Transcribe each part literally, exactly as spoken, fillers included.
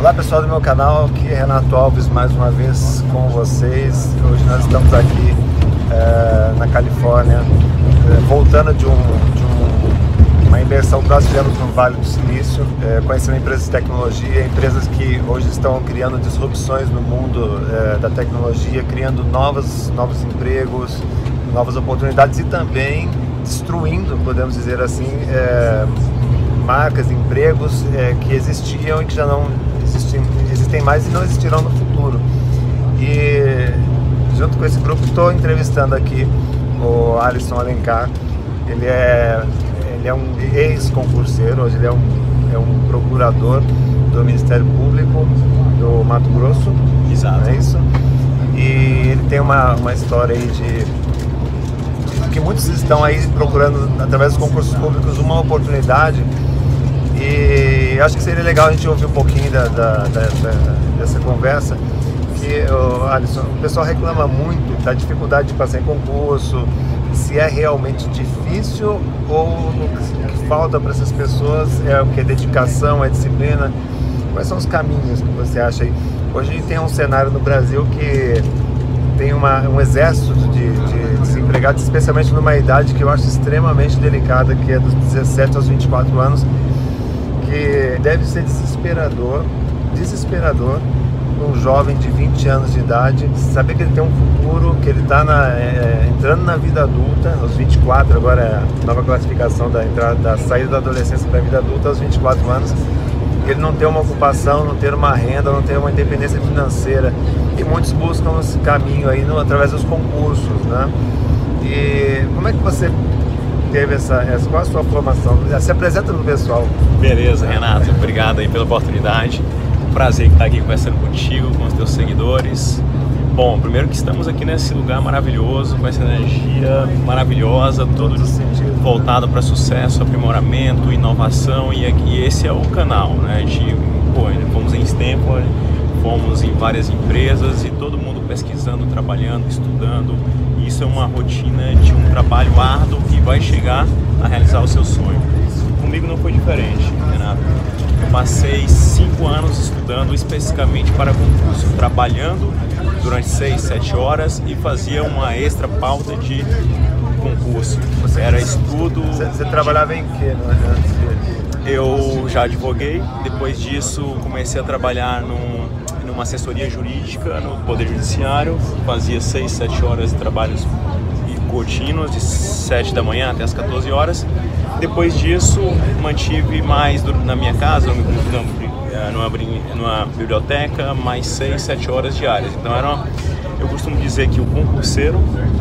Olá pessoal do meu canal, aqui é Renato Alves mais uma vez com vocês. Hoje nós estamos aqui é, na Califórnia, é, voltando de, um, de um, uma imersão que nós fizemos no Vale do Silício, é, conhecendo empresas de tecnologia, empresas que hoje estão criando disrupções no mundo é, da tecnologia, criando novos, novos empregos, novas oportunidades e também destruindo, podemos dizer assim, é, marcas, empregos é, que existiam e que já não existem, existem mais e não existirão no futuro. E junto com esse grupo estou entrevistando aqui o Alisson Alencar. Ele é, ele é um ex-concurseiro, hoje ele é um, é um procurador do Ministério Público do Mato Grosso. Exato. É isso? E ele tem uma, uma história aí de, de que muitos estão aí procurando, através dos concursos públicos, uma oportunidade. E acho que seria legal a gente ouvir um pouquinho da, da, da, da, dessa conversa, que oh, Alisson, o pessoal reclama muito da dificuldade de passar em concurso, se é realmente difícil ou o que falta para essas pessoas é o que? É dedicação, é disciplina. Quais são os caminhos que você acha aí? Hoje tem um cenário no Brasil que tem uma, um exército de, de desempregados, especialmente numa idade que eu acho extremamente delicada, que é dos dezessete aos vinte e quatro anos, que deve ser desesperador, desesperador um jovem de vinte anos de idade, saber que ele tem um futuro, que ele está é, entrando na vida adulta, aos vinte e quatro, agora é a nova classificação da, entrada, da saída da adolescência para a vida adulta, aos vinte e quatro anos, ele não ter uma ocupação, não ter uma renda, não ter uma independência financeira, e muitos buscam esse caminho aí no, através dos concursos, né? E como é que você teve essa, essa, qual a sua formação? Se apresenta no pessoal. Beleza, Renato, obrigado aí pela oportunidade. Um prazer estar aqui conversando contigo, com os teus seguidores. Bom, primeiro que estamos aqui nesse lugar maravilhoso, com essa energia maravilhosa, todo voltado para sucesso, aprimoramento, inovação, e aqui esse é o canal, né? De, pô, fomos em Stanford, fomos em várias empresas e todo mundo pesquisando, trabalhando, estudando. Isso é uma rotina de um trabalho árduo que vai chegar a realizar o seu sonho. Comigo não foi diferente, Renato. Eu passei cinco anos estudando especificamente para concurso, trabalhando durante seis, sete horas e fazia uma extra pauta de concurso. Era estudo. Você, você trabalhava em quê? Eu já advoguei, depois disso comecei a trabalhar num, numa assessoria jurídica no Poder Judiciário, fazia seis, sete horas de trabalhos contínuos, de sete da manhã até as quatorze horas. Depois disso, mantive mais na minha casa, numa, numa biblioteca, mais seis, sete horas diárias. Então, era uma, eu costumo dizer que o concurseiro,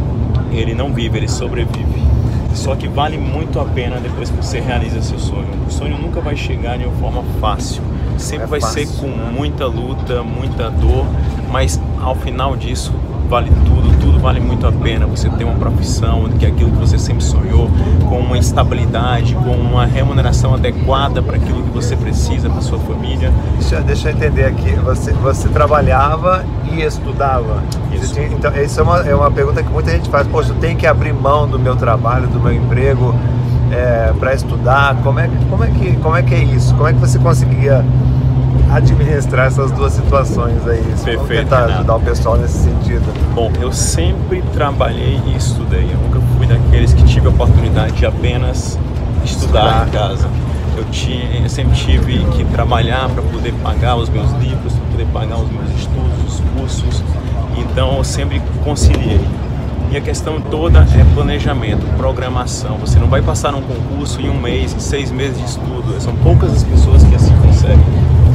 ele não vive, ele sobrevive. Só que vale muito a pena depois que você realiza seu sonho. O sonho nunca vai chegar de uma forma fácil. Sempre é vai fácil, ser com né? muita luta, muita dor, mas ao final disso vale tudo, tudo vale muito a pena. Você ter uma profissão, que é aquilo que você sempre sonhou, com uma estabilidade, com uma remuneração adequada para aquilo que você precisa, para sua família. Deixa, deixa eu entender aqui, você, você trabalhava e estudava? Isso. Tinha, então, isso é uma, é uma pergunta que muita gente faz. Poxa, eu tenho que abrir mão do meu trabalho, do meu emprego é, para estudar. Como é, como, é que, como é que é isso? Como é que você conseguia administrar essas duas situações aí? Perfeito, vamos tentar Renato. ajudar o pessoal nesse sentido. Bom, eu sempre trabalhei e estudei. Eu nunca fui daqueles que tive a oportunidade de apenas estudar, estudar. em casa. Eu, tinha, eu sempre tive que trabalhar para poder pagar os meus livros, para poder pagar os meus estudos, os cursos. Então eu sempre conciliei. E a questão toda é planejamento, programação. Você não vai passar um concurso em um mês, em seis meses de estudo. São poucas as pessoas que assim conseguem.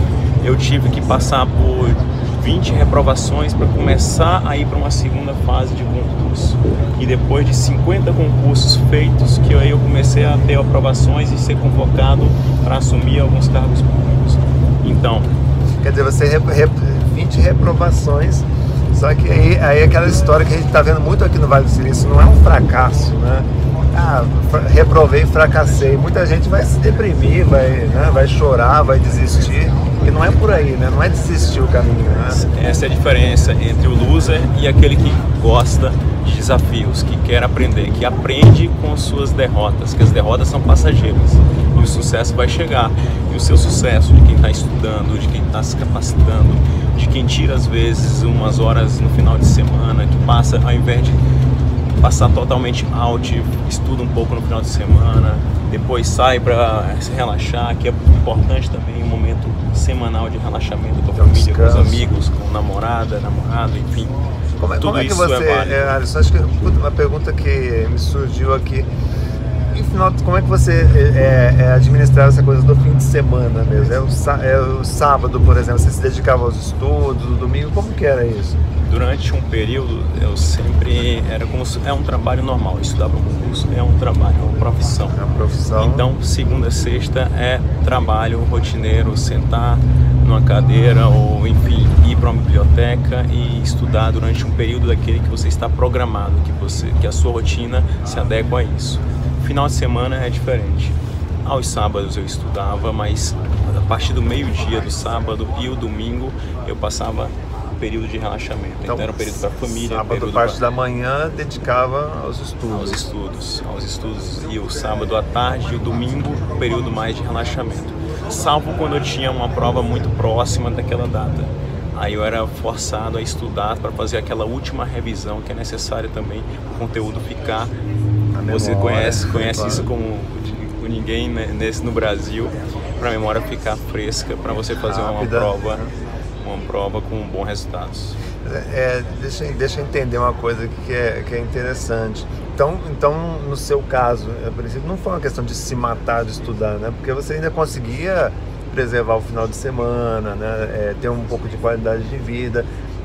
Eu tive que passar por vinte reprovações para começar a ir para uma segunda fase de concurso. E depois de cinquenta concursos feitos, que aí eu comecei a ter aprovações e ser convocado para assumir alguns cargos públicos. Então, quer dizer, você rep, rep, vinte reprovações, só que aí, aí aquela história que a gente está vendo muito aqui no Vale do Silício, não é um fracasso, né? Ah, reprovei, fracassei. Muita gente vai se deprimir, vai, né, vai chorar, vai desistir. E não é por aí, né? Não é desistir o caminho, né? Essa é a diferença entre o loser e aquele que gosta de desafios, que quer aprender, que aprende com suas derrotas, que as derrotas são passageiras e o sucesso vai chegar. E o seu sucesso, de quem está estudando, de quem está se capacitando, de quem tira às vezes umas horas no final de semana, que passa, ao invés de passar totalmente out, estuda um pouco no final de semana, depois sai para se relaxar, que é importante também, um momento semanal de relaxamento com a família, com os amigos, com a namorada, namorado, enfim. Como é, tudo como é que isso você, é válido. É, Alisson, acho que uma pergunta que me surgiu aqui, e final, como é que você é, é, administrar essa coisa do fim de semana mesmo? É o, é o sábado, por exemplo, você se dedicava aos estudos, o domingo, como que era isso? Durante um período, eu sempre, era como se, é um trabalho normal, estudar para um concurso é um trabalho, é uma profissão. É uma profissão. Então, segunda a sexta é trabalho rotineiro, sentar numa cadeira ou, enfim, ir para uma biblioteca e estudar durante um período daquele que você está programado, que, você, que a sua rotina se adequa a isso. Final de semana é diferente. Aos sábados eu estudava, mas a partir do meio-dia do sábado e o domingo eu passava período de relaxamento. Então, então era um período para a família. Sábado, parte pra... da manhã, dedicava aos estudos. Aos estudos, aos estudos. E o sábado à tarde e o domingo, um período mais de relaxamento. Salvo quando eu tinha uma prova muito próxima daquela data. Aí eu era forçado a estudar para fazer aquela última revisão que é necessária também para o conteúdo ficar. A Você memória, conhece, conhece claro. Isso como ninguém, né, nesse, no Brasil, para a memória ficar fresca, para você fazer uma prova. uma prova com bons resultados. É, deixa, deixa eu entender uma coisa que é, que é interessante. Então, então, no seu caso, a princípio, não foi uma questão de se matar de estudar, né? Porque você ainda conseguia preservar o final de semana, né? É, ter um pouco de qualidade de vida.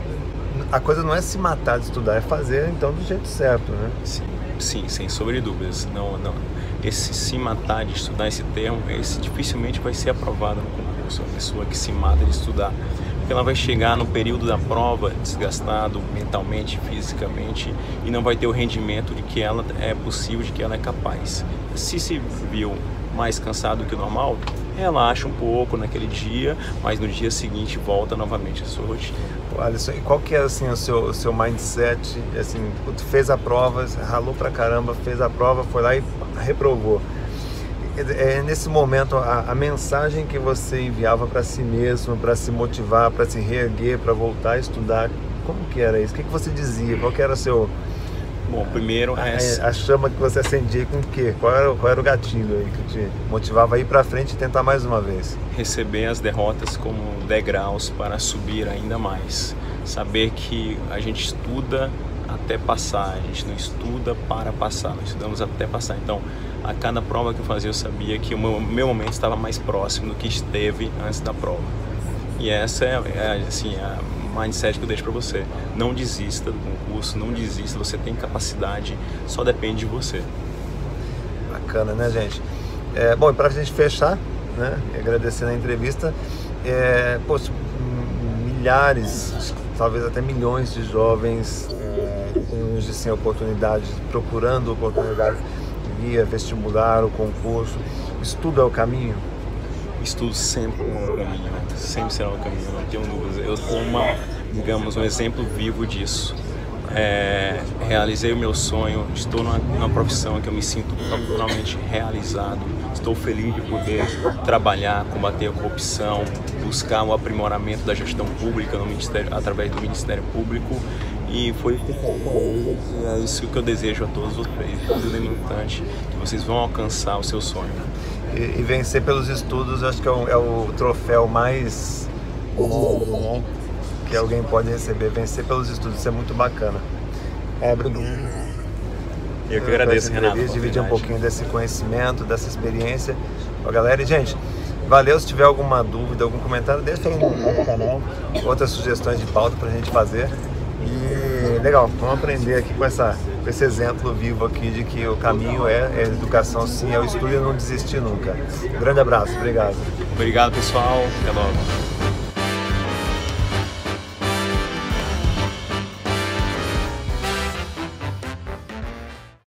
A coisa não é se matar de estudar, é fazer, então, do jeito certo, né? Sim, sim, sem sombra de dúvidas. Não, não. Esse se matar de estudar, esse termo, esse dificilmente vai ser aprovado no concurso. A pessoa que se mata de estudar, porque ela vai chegar no período da prova desgastado mentalmente, fisicamente, e não vai ter o rendimento de que ela é possível, de que ela é capaz. Se se viu mais cansado do que o normal, relaxa um pouco naquele dia, mas no dia seguinte volta novamente a sua rotina. Alisson, e qual que é assim, o, seu, o seu mindset? Assim, tu fez a prova, ralou pra caramba, fez a prova, foi lá e reprovou. É, nesse momento, a, a mensagem que você enviava para si mesmo, para se motivar, para se reerguer, para voltar a estudar, como que era isso? O que, que você dizia? Qual que era o seu... Bom, primeiro... É... A, a chama que você acendia com o quê? Qual era, qual era o gatilho aí que te motivava a ir para frente e tentar mais uma vez? Receber as derrotas como degraus para subir ainda mais. Saber que a gente estuda até passar, a gente não estuda para passar, nós estudamos até passar. Então, a cada prova que eu fazia, eu sabia que o meu, meu momento estava mais próximo do que esteve antes da prova. E essa é, é assim, a mindset que eu deixo para você. Não desista do concurso, não desista, você tem capacidade, só depende de você. Bacana, né, gente? É, bom, e para a gente fechar, né, agradecendo a entrevista, é, pô, milhares, talvez até milhões de jovens é, sem oportunidades, procurando oportunidades via vestibular, o concurso. O estudo é o caminho? O estudo sempre é o caminho, sempre será o caminho, não tenho dúvidas. Eu sou uma, digamos, um exemplo vivo disso. É, realizei o meu sonho, estou numa, numa profissão que eu me sinto totalmente realizado, estou feliz de poder trabalhar, combater a corrupção, buscar o aprimoramento da gestão pública no Ministério, através do Ministério Público, e foi é isso que eu desejo a todos vocês, tudo importante, que vocês vão alcançar o seu sonho. E, e vencer pelos estudos, acho que é o, é o troféu mais bom que alguém pode receber, vencer pelos estudos, isso é muito bacana. É, obrigado. Eu que agradeço, Renato. Dividir um pouquinho desse conhecimento, dessa experiência com a galera. E, gente, valeu. Se tiver alguma dúvida, algum comentário, deixa aí no canal, outras sugestões de pauta pra gente fazer. E legal, vamos aprender aqui com, essa, com esse exemplo vivo aqui de que o caminho é, é a educação, sim, é o estudo e não desistir nunca. Um grande abraço, obrigado. Obrigado, pessoal. Até logo.